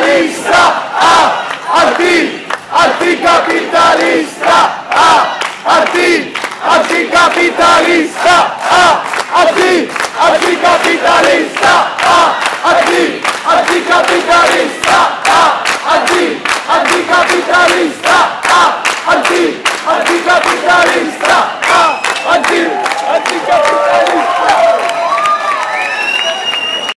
anticapitalista, anticapitalista, anticapitalista, anticapitalista, anticapitalista, anticapitalista, anticapitalista.